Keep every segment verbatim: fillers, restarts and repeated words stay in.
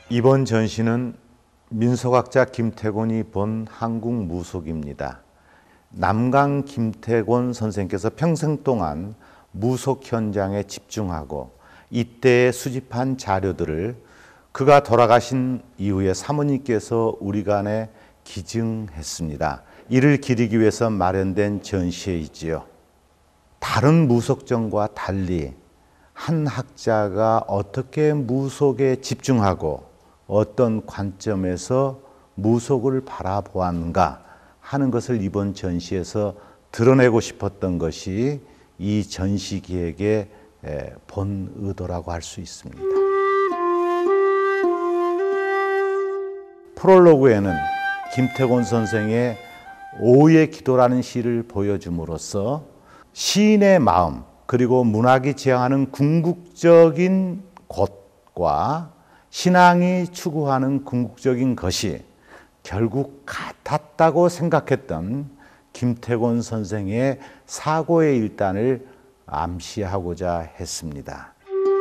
이번 전시는 민속학자 김태곤이 본 한국 무속입니다. 남강 김태곤 선생께서 평생 동안 무속 현장에 집중하고 이때에 수집한 자료들을 그가 돌아가신 이후에 사모님께서 우리 간에 기증했습니다. 이를 기리기 위해서 마련된 전시회이지요. 다른 무속전과 달리 한 학자가 어떻게 무속에 집중하고 어떤 관점에서 무속을 바라보았는가 하는 것을 이번 전시에서 드러내고 싶었던 것이 이 전시 기획의 본 의도라고 할 수 있습니다. 프롤로그에는 김태곤 선생의 오의 기도라는 시를 보여줌으로써 시인의 마음 그리고 문학이 지향하는 궁극적인 곳과 신앙이 추구하는 궁극적인 것이 결국 같았다고 생각했던 김태곤 선생의 사고의 일단을 암시하고자 했습니다.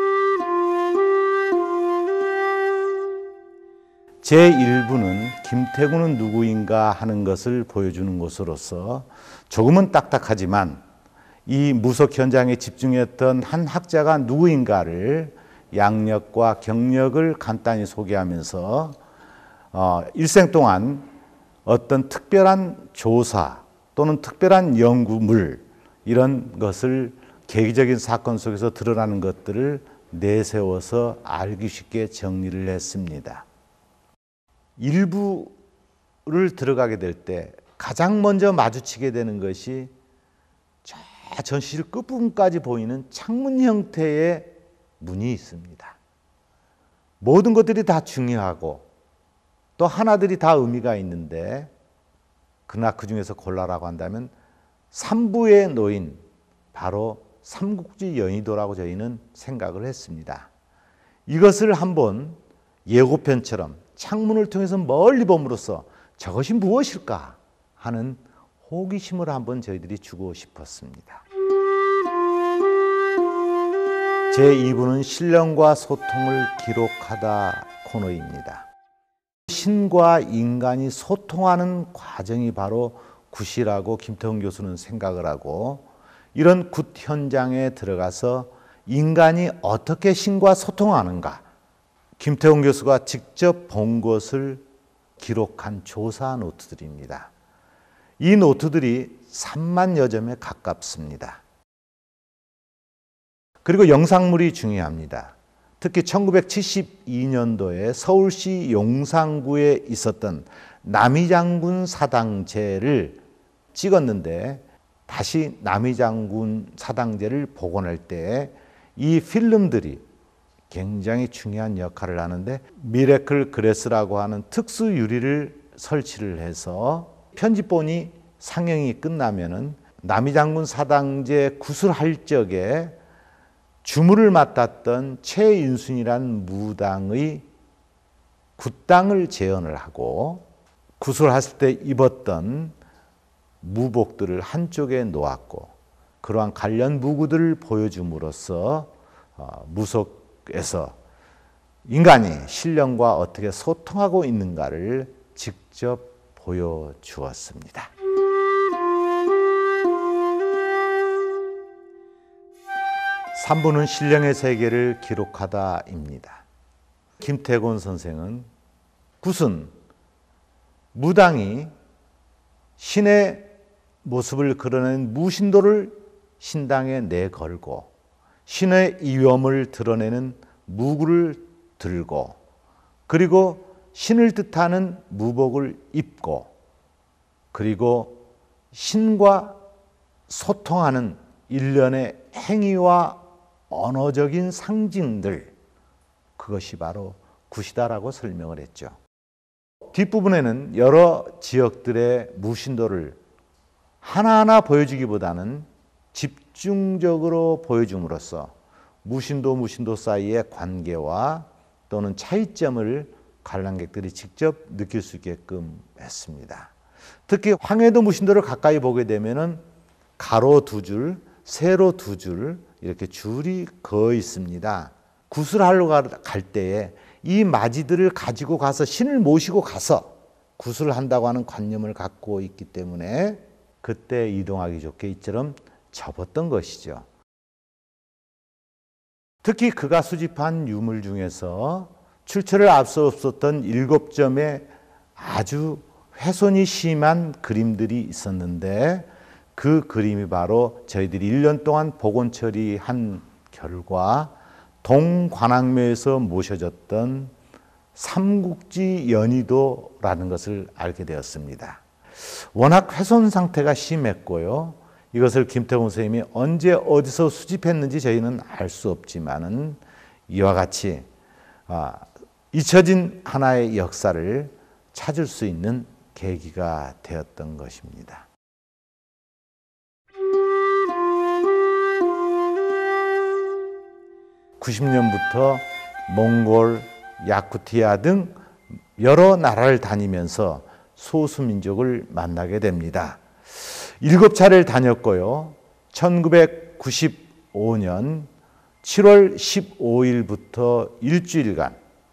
제일 부는 김태곤은 누구인가 하는 것을 보여주는 것으로서 조금은 딱딱하지만 이 무속 현장에 집중했던 한 학자가 누구인가를 양력과 경력을 간단히 소개하면서 어, 일생 동안 어떤 특별한 조사 또는 특별한 연구물 이런 것을 계기적인 사건 속에서 드러나는 것들을 내세워서 알기 쉽게 정리를 했습니다. 일부를 들어가게 될 때 가장 먼저 마주치게 되는 것이 저 전시실 끝부분까지 보이는 창문 형태의 문이 있습니다. 모든 것들이 다 중요하고 또 하나들이 다 의미가 있는데 그러나 그 중에서 골라라고 한다면 삼부에 놓인 바로 삼국지 연희도라고 저희는 생각을 했습니다. 이것을 한번 예고편처럼 창문을 통해서 멀리 봄으로써 저것이 무엇일까 하는 호기심을 한번 저희들이 주고 싶었습니다. 제이 부는 신령과 소통을 기록하다 코너입니다. 신과 인간이 소통하는 과정이 바로 굿이라고 김태곤 교수는 생각을 하고 이런 굿 현장에 들어가서 인간이 어떻게 신과 소통하는가 김태곤 교수가 직접 본 것을 기록한 조사 노트들입니다. 이 노트들이 삼만여 점에 가깝습니다. 그리고 영상물이 중요합니다. 특히 천구백칠십이 년도에 서울시 용산구에 있었던 남이장군 사당제를 찍었는데 다시 남이장군 사당제를 복원할 때 이 필름들이 굉장히 중요한 역할을 하는데 미래클 그래스라고 하는 특수 유리를 설치를 해서 편집본이 상영이 끝나면은 남이장군 사당제 구술할 적에 주무를 맡았던 최인순이라는 무당의 굿당을 재현을 하고 구술했을 때 입었던 무복들을 한쪽에 놓았고 그러한 관련 무구들을 보여줌으로써 무속에서 인간이 신령과 어떻게 소통하고 있는가를 직접 보여주었습니다. 삼 부는 신령의 세계를 기록하다입니다. 김태곤 선생은 굿은 무당이 신의 모습을 그려낸 무신도를 신당에 내걸고 신의 이념을 드러내는 무구를 들고 그리고 신을 뜻하는 무복을 입고 그리고 신과 소통하는 일련의 행위와 언어적인 상징들 그것이 바로 굿이다라고 설명을 했죠. 뒷부분에는 여러 지역들의 무신도를 하나하나 보여주기보다는 집중적으로 보여줌으로써 무신도 무신도 사이의 관계와 또는 차이점을 관람객들이 직접 느낄 수 있게끔 했습니다. 특히 황해도 무신도를 가까이 보게 되면은 가로 두 줄, 세로 두 줄 이렇게 줄이 그어 있습니다. 구슬하러 갈 때에 이 맞이들을 가지고 가서 신을 모시고 가서 구슬한다고 하는 관념을 갖고 있기 때문에 그때 이동하기 좋게 이처럼 접었던 것이죠. 특히 그가 수집한 유물 중에서 출처를 알 수 없었던 일곱 점의 아주 훼손이 심한 그림들이 있었는데 그 그림이 바로 저희들이 일 년 동안 복원 처리한 결과 동관악묘에서 모셔졌던 삼국지 연희도라는 것을 알게 되었습니다. 워낙 훼손 상태가 심했고요. 이것을 김태공 선생님이 언제 어디서 수집했는지 저희는 알 수 없지만은 이와 같이 잊혀진 하나의 역사를 찾을 수 있는 계기가 되었던 것입니다. 구십 년부터 몽골, 야쿠티아 등 여러 나라를 다니면서 소수민족을 만나게 됩니다. 일곱 차례를 다녔고요. 천구백구십오 년 칠월 십오일부터 일주일간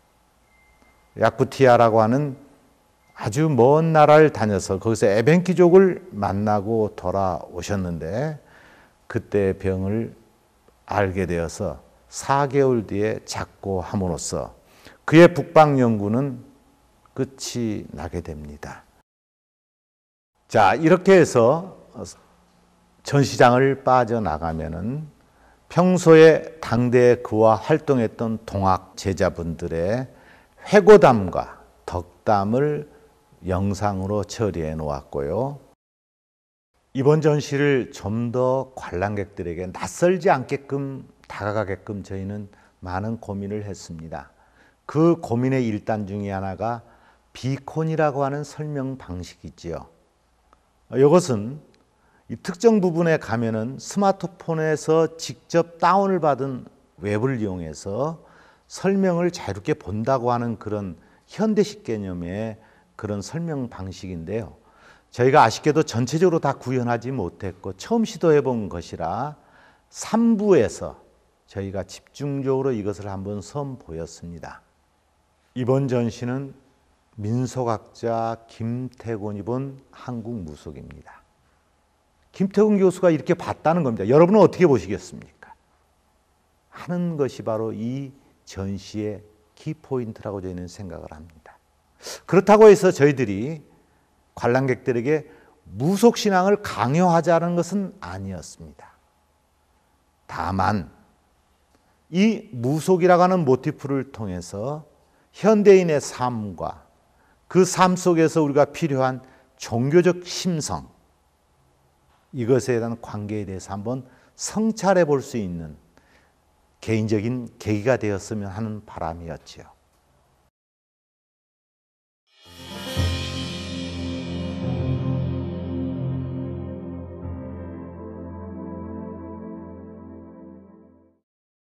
야쿠티아라고 하는 아주 먼 나라를 다녀서 거기서 에벤키족을 만나고 돌아오셨는데 그때 병을 알게 되어서 사 개월 뒤에 작고함으로써 그의 북방 연구는 끝이 나게 됩니다. 자, 이렇게 해서 전시장을 빠져나가면은 평소에 당대에 그와 활동했던 동학 제자분들의 회고담과 덕담을 영상으로 처리해 놓았고요. 이번 전시를 좀 더 관람객들에게 낯설지 않게끔 다가가게끔 저희는 많은 고민을 했습니다. 그 고민의 일단 중에 하나가 비콘이라고 하는 설명 방식이지요. 이것은 이 특정 부분에 가면은 스마트폰에서 직접 다운을 받은 웹을 이용해서 설명을 자유롭게 본다고 하는 그런 현대식 개념의 그런 설명 방식인데요. 저희가 아쉽게도 전체적으로 다 구현하지 못했고 처음 시도해 본 것이라 삼 부에서 저희가 집중적으로 이것을 한번 선보였습니다. 이번 전시는 민속학자 김태곤이 본 한국 무속입니다. 김태곤 교수가 이렇게 봤다는 겁니다. 여러분은 어떻게 보시겠습니까? 하는 것이 바로 이 전시의 키포인트라고 저희는 생각을 합니다. 그렇다고 해서 저희들이 관람객들에게 무속신앙을 강요하자는 것은 아니었습니다. 다만 이 무속이라고 하는 모티프를 통해서 현대인의 삶과 그 삶 속에서 우리가 필요한 종교적 심성, 이것에 대한 관계에 대해서 한번 성찰해 볼 수 있는 개인적인 계기가 되었으면 하는 바람이었지요.